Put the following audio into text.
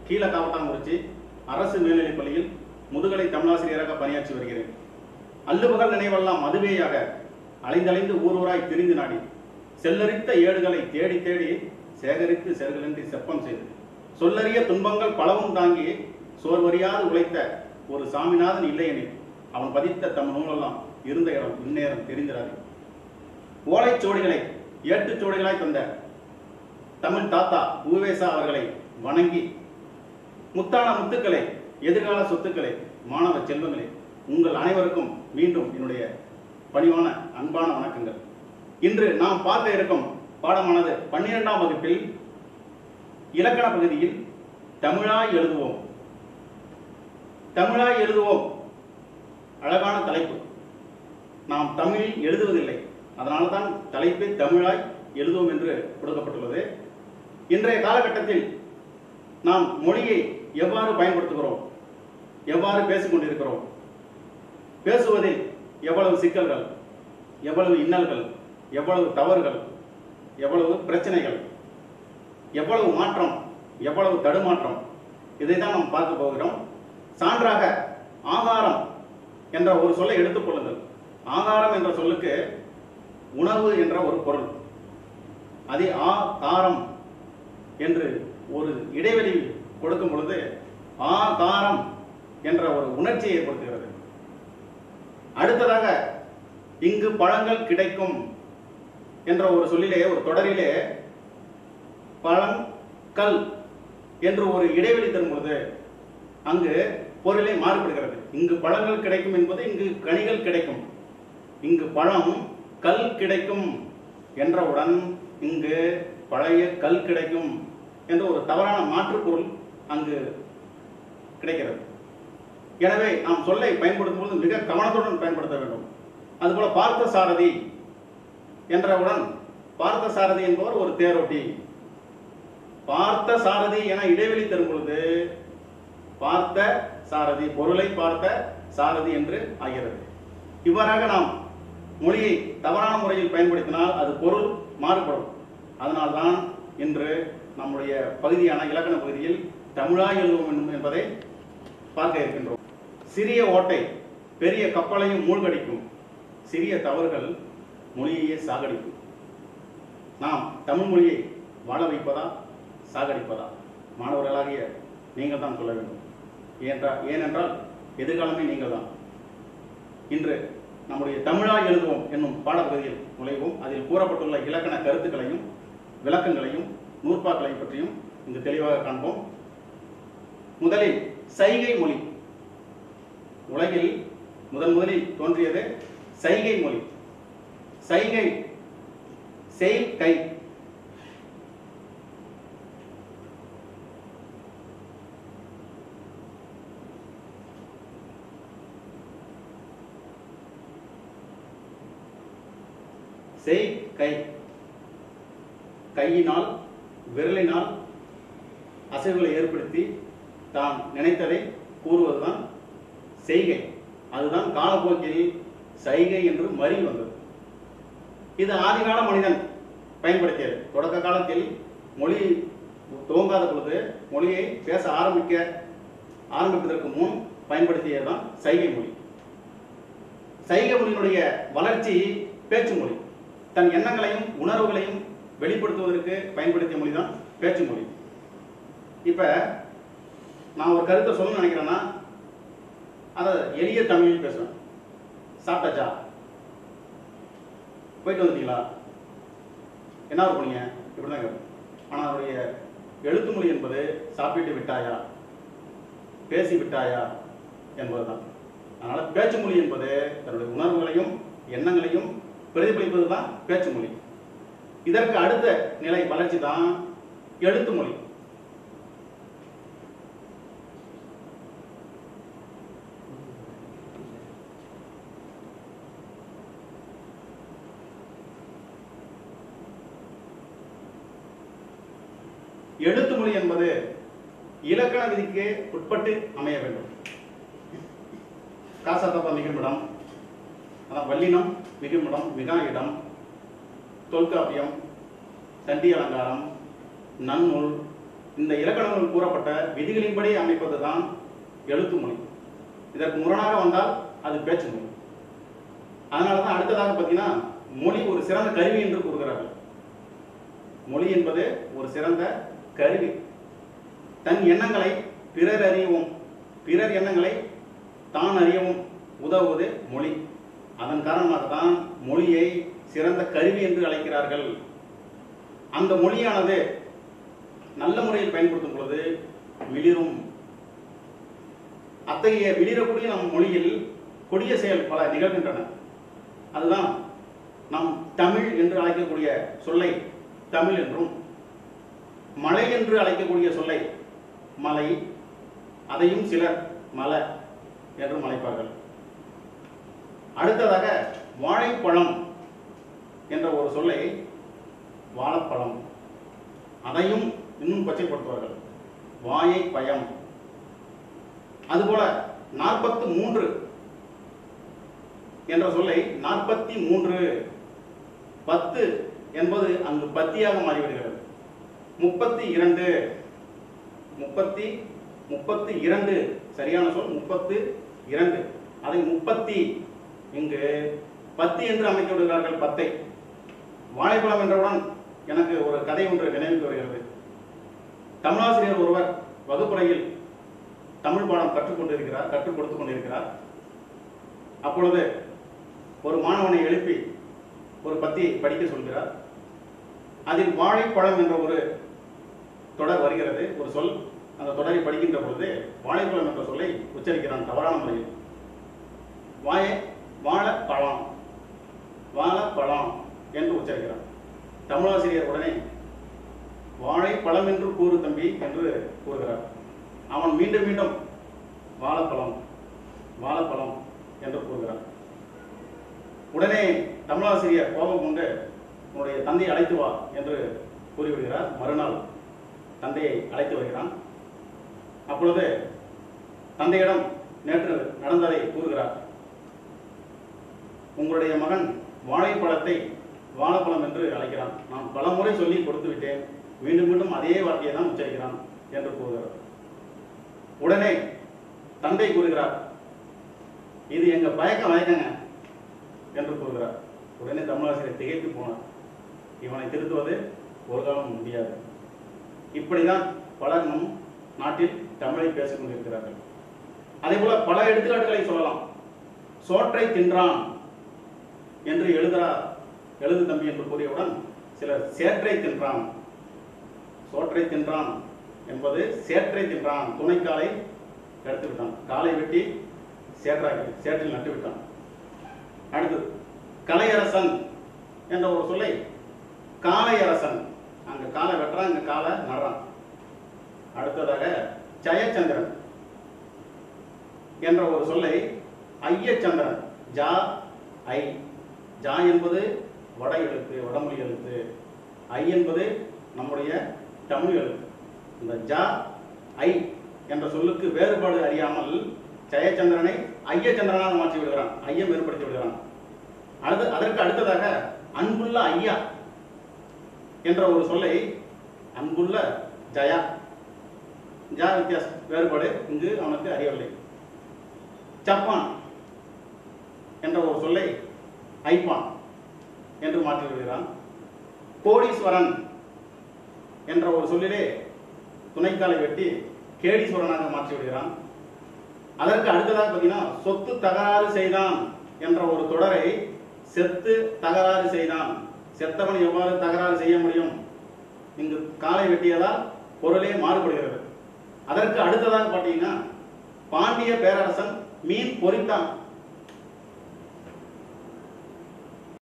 கீழகாவட்டாங்குறிச்சி அரசு மேல்நிலைப் பள்ளியில் முதுகலை தமிழாசிரியராக பணியாற்றி வருகிறேன். அல்லுபகல் நினைவெல்லாம் மதுவேயாக அலைந்தலைந்து ஊரூராய் திரிந்து நாடி செல்லரித்த ஏடுகளை தேடி தேடி சேகரித்து செருகளின்றி செப்பம் செய்து சொல்லறிய துன்பங்கள் பலவும் தாங்கி சோர்வறியாது உழைத்த ஒரு சாமிநாதன் இல்லையெனில் அவன் பதித்த தம் நூலெல்லாம் இருந்த இடம் இந்நேரம் தெரிந்திராது. ஓலைச்சோடிகளை ஏட்டுச்சோடிகளாய் தந்த தமிழ் தாத்தா உவேசா அவர்களை வணங்கி முத்தான முத்துக்களை, எதிர்கால சொத்துக்களை, மாணவ செல்வங்களே, உங்கள் அனைவருக்கும் மீண்டும் என்னுடைய பணிவான அன்பான வணக்கங்கள். இன்று நாம் பார்க்க இருக்கும் பாடமானது 12ஆம் வகுப்பில் இலக்கண பகுதியில் தமிழாய் எழுதுவோம். தமிழாய் எழுதுவோம் அழகான தலைப்பு. நாம் தமிழில் எழுதுவதில்லை, அதனால தான் தலைப்பை தமிழாய் எழுதுவோம் என்று கொடுக்கப்பட்டுள்ளது. இன்றைய காலகட்டத்தில் நாம் மொழியை எவ்வாறு பயன்படுத்துகிறோம், எவ்வாறு பேசிக்கொண்டிருக்கிறோம், பேசுவதில் எவ்வளவு சிக்கல்கள், எவ்வளவு இன்னல்கள், எவ்வளவு தவறுகள், எவ்வளவு பிரச்சனைகள், எவ்வளவு மாற்றம், எவ்வளவு தடுமாற்றம், இதை தான் நாம் பார்க்க போகிறோம். சான்றாக ஆகாரம் என்ற ஒரு சொல்லை எடுத்துக் கொள்ளுங்கள். ஆகாரம் என்ற சொல்லுக்கு உணவு என்ற ஒரு பொருள். அதே ஆகாரம் என்று ஒரு இடைவெளி கொடுக்கும் பொழுது ஆகாரம் என்ற ஒரு உணர்ச்சியை ஏற்படுத்துகிறது. அடுத்ததாக இங்கு பழங்கள் கிடைக்கும் என்ற ஒரு சொல்லிலே, ஒரு தொடரிலே பழம் கல் என்று ஒரு இடைவெளி தரும் பொழுது அங்கு பொருளை மாறுபடுகிறது. இங்கு பழங்கள் கிடைக்கும் என்பது இங்கு கனிகள் கிடைக்கும். இங்கு பழம் கல் கிடைக்கும் என்றவுடன் இங்கு பழைய கல் கிடைக்கும் என்ற ஒரு தவறான மாற்று பொருள் அங்கு கிடைக்கிறது. எனவே நாம் சொல்லை பயன்படுத்தும் போது மிக கவனத்துடன் பயன்படுத்த வேண்டும். அதுபோல பார்த்த சாரதி என்றவுடன் பார்த்த சாரதி என்பவர் ஒரு தேரோட்டி. பார்த்த சாரதி என இடைவெளி தரும் பொழுது பார்த்த சாரதி, பொருளை பார்த்த சாரதி என்று ஆகிறது. இவ்வாறாக நாம் மொழியை தவறான முறையில் பயன்படுத்தினால் அது பொருள் மாறுபடும். அதனால்தான் இன்று நம்முடைய பகுதியான இலக்கண பகுதியில் தமிழாய் எழுதுவோம் என்பதை பார்க்க இருக்கின்றோம். சிறிய ஓட்டை பெரிய கப்பலையும் மூழ்கடிக்கும், சிறிய தவறுகள் மொழியையே சாகடிக்கும். நாம் தமிழ் மொழியை வாழ வைப்பதா சாகடிப்பதா மாணவர்களாகிய நீங்கள் தான் சொல்ல வேண்டும். ஏனென்றால் எதிர்காலமே நீங்கள் தான். இன்று நம்முடைய தமிழாய் எழுதுவோம் என்னும் பாடப்பகுதியில் நுழைவோம். அதில் கூறப்பட்டுள்ள இலக்கண கருத்துக்களையும் விளக்கங்களையும் நூற்பாக்களையும் பற்றியும் இங்கு தெளிவாக காண்போம். முதலில் சைகை மொழி. உலகில் முதலில் தோன்றியது சைகை மொழி. சைகை செய் கை. செய் கை, கையினால் விரலினால் அசைவுகளை ஏற்படுத்தி தான் நினைத்ததை கூறுவதுதான் செய்கை. அதுதான் காலப்போக்கில் சைகை என்று மறி வந்தது. இது ஆதிகால மனிதன் பயன்படுத்தியது. தொடக்க காலத்தில் மொழி துவங்காத பொழுது மொழியை பேச ஆரம்பிப்பதற்கு முன் பயன்படுத்தியதுதான் சைகை மொழி. சைகை மொழியினுடைய வளர்ச்சி பேச்சு மொழி. தன் எண்ணங்களையும் உணர்வுகளையும் வெளிப்படுத்துவதற்கு பயன்படுத்திய மொழி தான் பேச்சு மொழி. இப்ப நான் ஒரு கருத்தை சொல்லணும்னு நினைக்கிறேன்னா அதை எளிய தமிழில் பேசுவேன். சாப்பிட்டாச்சா, போயிட்டு வந்துட்டீங்களா, என்ன பண்ணீங்க, இப்படிதான் கேட்பேன். ஆனால் அவருடைய எழுத்து மொழி என்பது சாப்பிட்டு விட்டாயா, பேசி விட்டாயா என்பதுதான். அதனால பேச்சு மொழி என்பது தன்னுடைய உணர்வுகளையும் எண்ணங்களையும் பிரதிபலிப்பது தான் பேச்சு மொழி. இதற்கு அடுத்த நிலை வளர்ச்சி தான் எழுத்து மொழி. எழுத்து மொழி என்பது இலக்கண விதிக்கு உட்பட்டு அமைய வேண்டும். காசாத்தப்பா மிகுமிடம், வல்லினம் மிகுமிடம், மிகா இடம், தொல்காப்பியம், தண்டி அலங்காரம், நன்னூல், இந்த இலக்கணங்கள் கூறப்பட்ட விதிகளின்படி அமைப்பதுதான் எழுத்து மொழி. இதற்கு முரணாக வந்தால் அது பேச்சு மொழி. அதனாலதான் அடுத்ததாக பார்த்தீங்கன்னா மொழி ஒரு சிறந்த கருவி என்று கூறுகிறார்கள். மொழி என்பது ஒரு சிறந்த கருவி. தன் எண்ணங்களை பிறர் அறியவும் பிறர் எண்ணங்களை தான் அறியவும் உதவுவது மொழி. அதன் காரணமாகத்தான் மொழியை சிறந்த கருவி என்று அழைக்கிறார்கள். அந்த மொழியானது நல்ல முறையில் பயன்படுத்தும் பொழுது மிளிரும். அத்தகைய விளிரக்கூடிய நம் மொழியில் கொடிய செயல் பல நிகழ்கின்றன. அதுதான் நாம் தமிழ் என்று அழைக்கக்கூடிய சொல்லை தமிழ் என்றும், மலை என்று அழைக்கக்கூடிய சொல்லை மலை, அதையும் சிலர் மலை என்றும் அழைப்பார்கள். அடுத்ததாக வாழைப்பழம் என்ற ஒரு சொல்லை வாழைப்பழம், அதையும் இன்னும் கொச்சைப்படுத்துவார்கள், வாயை பயம். அதுபோல 43 என்ற சொல்லை 43, 10 என்பது அங்கு பத்தியாக மாறிவிடுகிறது. 32, 32 சரியான சொல் 32, அதை 30 இங்கு 10 என்று அமைத்து விடுகிறார்கள். 10. வாழைப்பழம் என்றவுடன் எனக்கு ஒரு கதை ஒன்று நினைவுக்கு வருகிறது. தமிழாசிரியர் ஒருவர் வகுப்பறையில் தமிழ் பாடம் கற்றுக் கொடுத்துக் கொண்டிருக்கிறார். அப்பொழுது ஒரு மாணவனை எழுப்பி ஒரு பத்தி படிக்க சொல்கிறார். அதில் வாழைப்பழம் என்ற ஒரு தொடர் வருகிறது, ஒரு சொல். அந்த தொடரை படிக்கின்ற பொழுது வாழைப்பழம் என்ற சொல்லை உச்சரிக்கிறான் தவறான முறையில். வாழைப்பழம் வாழைப்பழம் என்று உச்சரிக்கிறான். தமிழாசிரியர் உடனே வாழைப்பழம் என்று கூறு தம்பி என்று கூறுகிறார். அவன் மீண்டும் மீண்டும் வாழைப்பழம் வாழைப்பழம் என்று கூறுகிறான். உடனே தமிழாசிரியர் கோபம் கொண்டு உன்னுடைய தந்தையை அழைத்து வா என்று கூறிவிடுகிறார். மறுநாள் தந்தையை அழைத்து வருகிறான். அப்பொழுது தந்தையிடம் நேற்று நடந்ததை கூறுகிறார். உங்களுடைய மகன் வாழைப்பழத்தை வாழைப்பழம் என்று அழைக்கிறான். நான் பலமுறை சொல்லி கொடுத்து விட்டேன், மீண்டும் மீண்டும் அதே வார்த்தையை தான் உச்சரிக்கிறான் என்று கூறுகிறார். உடனே தந்தை கூறுகிறார், இது எங்க வயக்கங்க என்று கூறுகிறார். உடனே தமிழாசிரியர் திகைத்து போனார். இவனை திருத்துவது ஒரு காலம் முடியாது. இப்படிதான் பலர் நம் நாட்டில் தமிழை பேசிக் கொண்டிருக்கிறார்கள். அதே போல பல எடுத்துக்காட்டுகளை சொல்லலாம். சோற்றை தின்றான் என்று எழுது தம்பி என்று கூறியவுடன் சிலர் சேற்றை தின்றான். சோற்றை தின்றான் என்பது சேற்றை தின்றான், துணைக்காலை எடுத்து விட்டான், காலை வெட்டி சேற்றில் நட்டு விட்டான். அடுத்தது கலையரசன் என்ற ஒரு சொல்லை காளையரசன், அங்க காலை வெட்டுறான், இங்க காலை நடுறான். அடுத்ததாக ஜெயச்சந்திரன் என்ற ஒரு சொல்லை ஐயச்சந்திரன், ஜா ஐ. ஜா என்பது வட எழுத்து, வடமொழி எழுத்து. ஐ என்பது நம்முடைய தமிழ் எழுத்து. இந்த ஜா ஐ என்ற சொல்லுக்கு வேறுபாடு அறியாமல் ஜெயச்சந்திரனை ஐயச்சந்திரனாக மாற்றி விடுகிறான், ஐயம் ஏற்படுத்தி விடுகிறான். அதற்கு அடுத்ததாக அன்புள்ள ஐயா என்ற ஒரு சொல்லை அன்புள்ள ஜயா, ஜா வித்தியாசம் வேறுபாடு இங்கு அவனுக்கு அறியவில்லை. ஜப்பான் என்ற ஒரு சொல்லை ஐப்பான் என்று மாற்றி விடுகிறான். கோடீஸ்வரன் என்ற ஒரு சொல்லிலே துணைக்காலை வெட்டி கேடீஸ்வரனாக மாற்றி விடுகிறான். அதற்கு அடுத்ததாக பார்த்தீங்கன்னா சொத்து தகராறு செய்தான் என்ற ஒரு தொடரை செத்து தகராறு செய்தான். செத்தவன் எவ்வாறு தகராறு செய்ய முடியும்? இங்கு காலை வெட்டியதால் பொருளே மாறுபடுகிறது. அதற்கு அடுத்ததாக பார்த்தீங்கன்னா பாண்டிய பேரரசன் மீன் பொறித்தான்